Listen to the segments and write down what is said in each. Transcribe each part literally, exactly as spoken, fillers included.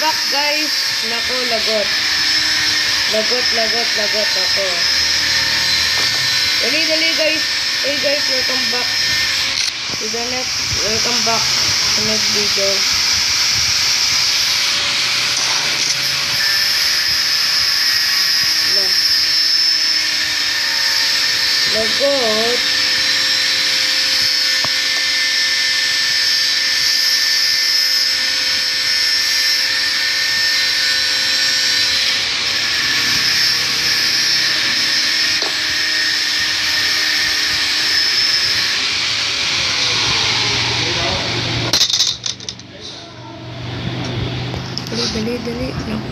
back guys. Naku, lagot. Lagot, lagot, lagot ako. Dali, dali guys. Hey guys, welcome back to the next, welcome back to the next video. Lagot. Dali, dali, dali. Naku.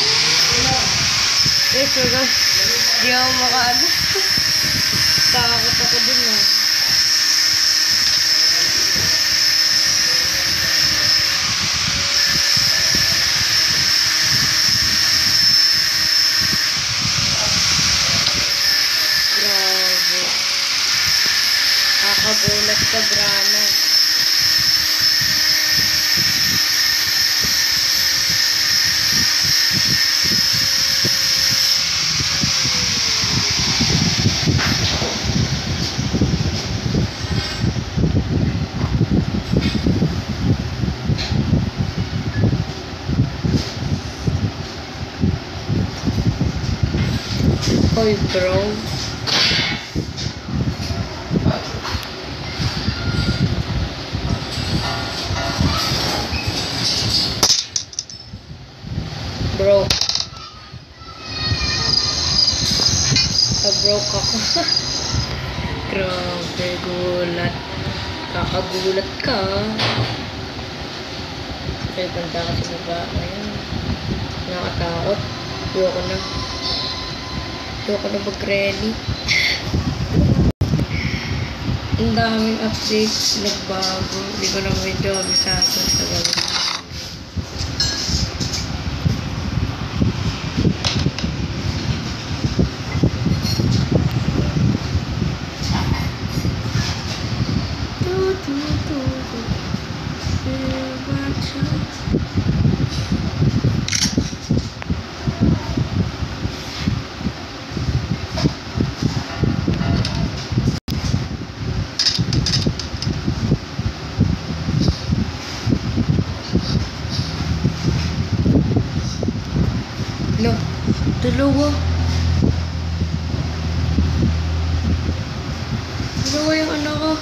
Eh, suga. Di ako makaano. Takot ako dun na. Grabe. Kakabulat ka, Brana. Hoy bro. Bro. Ka-broke ako. Grabe, gulat. Kakagulat ka. Kaya ganda ka sa baba. Ayan. Nakatakot. Ayoko na. Ayoko na mag-ready. Ang daming updates. Nagbago. Hindi ko na medyo abisado sa gawin. Lo, dalawa. Dalawa yung anak ko.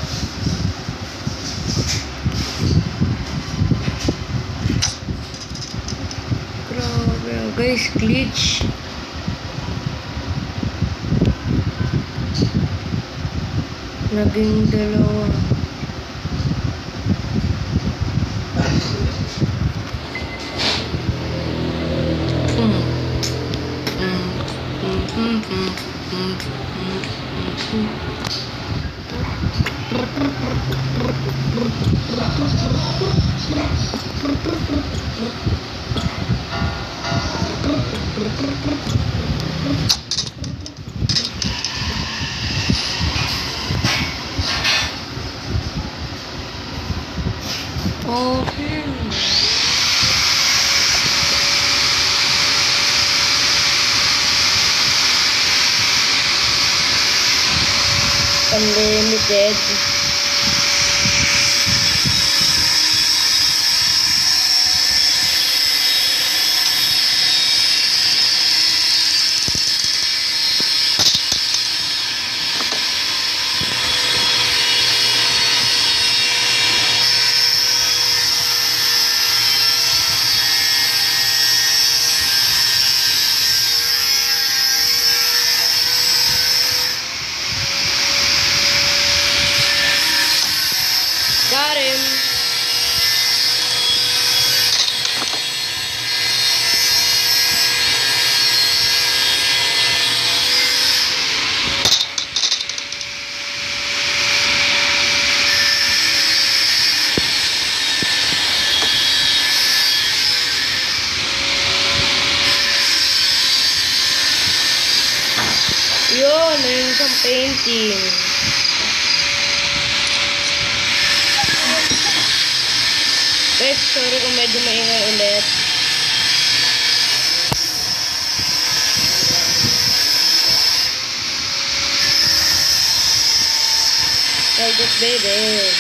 Grabe. Guys, glitch. Naging dalawa. Okay. Unlimited. Got him. Yun, yun isang painting. Guys, sorry kung medyo maingay ulit. Like it, baby.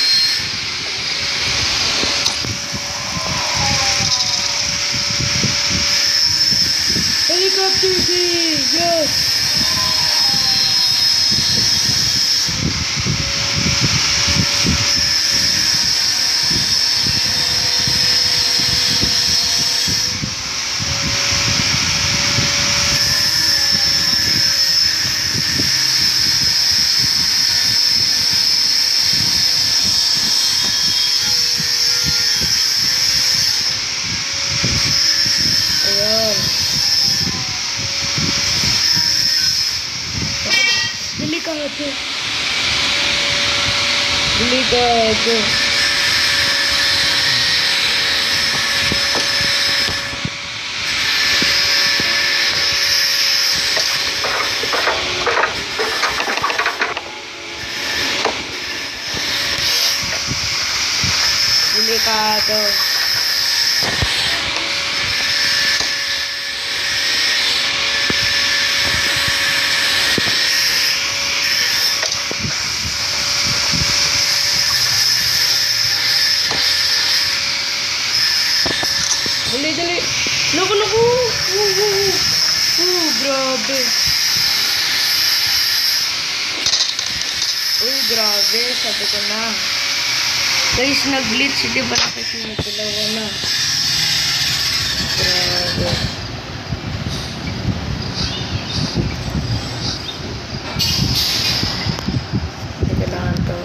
Helicopter king! Yes! Ayan. Delikado. Delikado. Delikado. Dali, dali. Naku, naku. Uh, uh, uh. Uh, grabe. Uy, grabe. Sabi ko na. Guys, nag-glitch. Di ba nakita nyo? Dalawa na. Grabe. Kailangan to.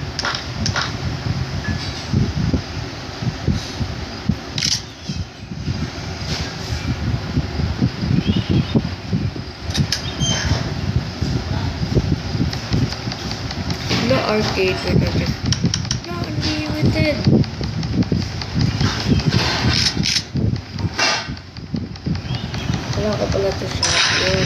No arcade. Wait, wait, wait. No, unlimited. Wala ko pala ito siya. Yun.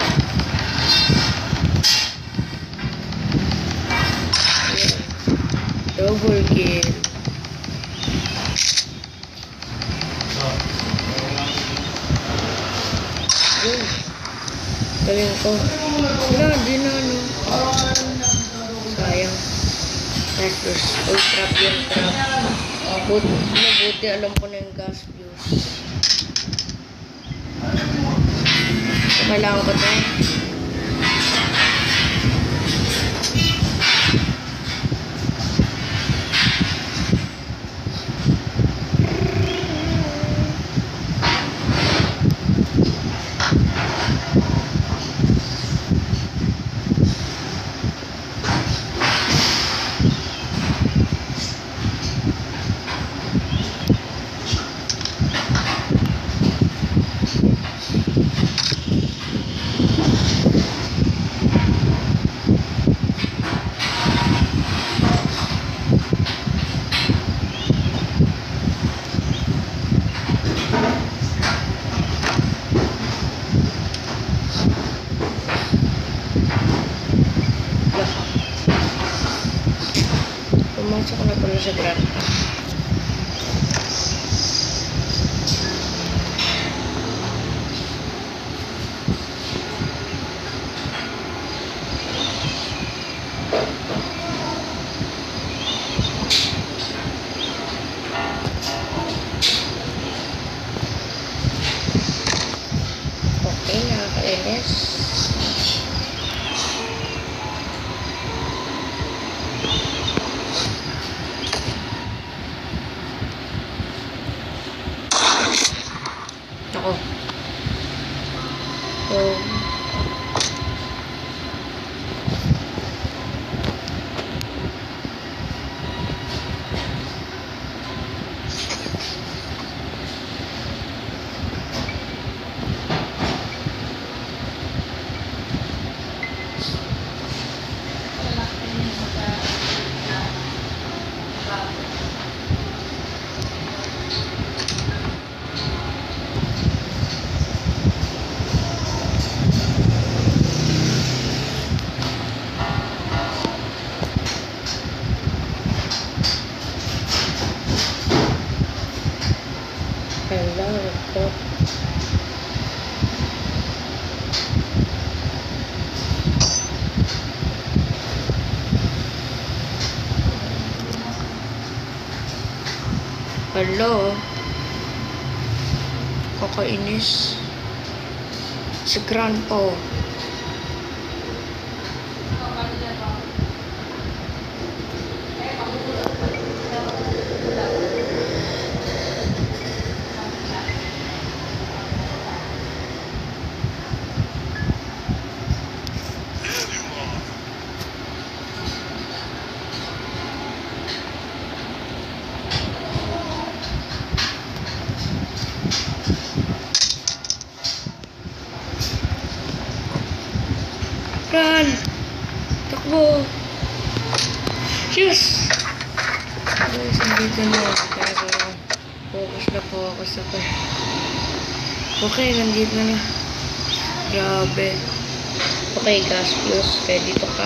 Yun. Double kill. Yun. Galing ko. Wala, di na ano. Sayang. Gas Uy, trap yun, trap. But, mabuti, alam ko na yung gas fuse. So, kailangan ko ito. Pumasok na pala sa granta. Okay, nakakainis. Hello. Kakainis. Si Grandpa. Run! Takbo! Yes! Guys, nandito na ako. Kaya focus na focus ako. Okay, nandito na. Grabe. Okay, gas plus. Kaya dito ka.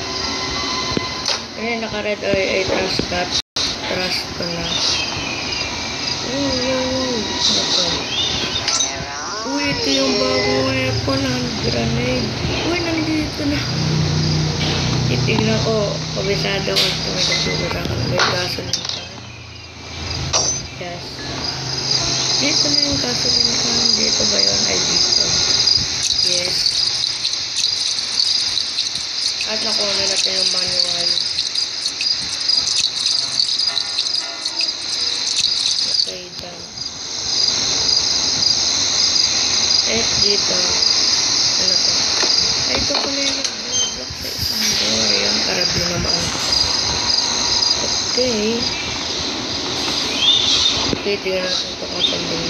Ayan, naka-red ay, ay trust that. Trust ko na. Oh, yo, yo. Ito. Uy, ito yung bagong weapon. Hand grenade. Uy, nandito na. Titignan ko. Kabisado ko. Ito may nagsuguran ka. May kaso na yung kan. Yes. Dito na yung kaso na yung kan. Dito ba yun? Ay, dito. Yes. At nakuha na natin yung manual. Okay, done. Eh, dito. Ano to? Ay, ito pala yung nag-block sa isang door. Ayan, karabyo naman. Okay. Okay, tingnan natin ito kung saan din.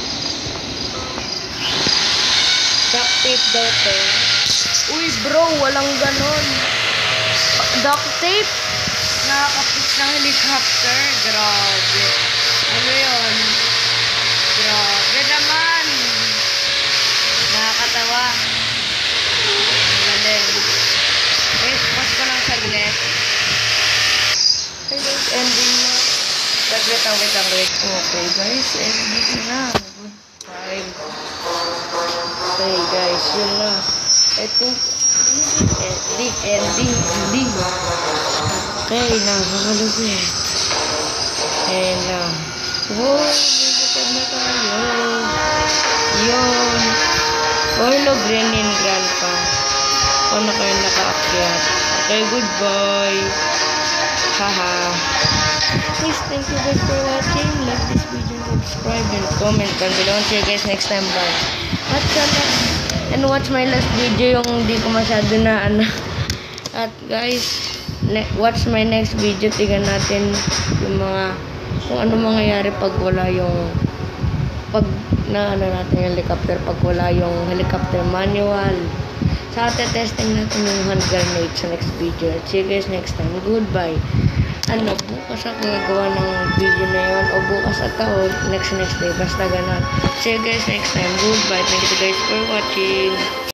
Duct tape daw to. Uy, bro, walang ganon. Duct tape? Nakakapit ng helicopter. Grabe. Ano yun? Grabe naman. Nakakatawa. Galing. Guys, pas ko lang saglit. Okay guys, ending na. Saglit ang wait ang wait. Okay guys, ending na. Goodbye. Okay guys, yun na. I think, ending, ending, ending. Okay, nakakalubi. Ayan na. Wow, nagkakad na tayo. Yun. Hello, Green and Grandpa. O na kayo nakaakyat. Okay, goodbye. Haha. Please, thank you guys for watching. Like this video, subscribe, and comment down below. See you guys next time. Bye. At sana, and watch my last video yung hindi ko masyado na ano. At guys, watch my next video. Tingnan natin yung mga kung ano mangyayari pag wala yung pag na ano natin yung helicopter, pag wala yung helicopter manual. Sa so, testing natin yung hand grenade sa next video. See you guys next time. Goodbye. Ano, bukas ako nagawa ng video na yun o bukas at o next next day. Basta ganun. See you guys next time. Goodbye. Thank you guys for watching.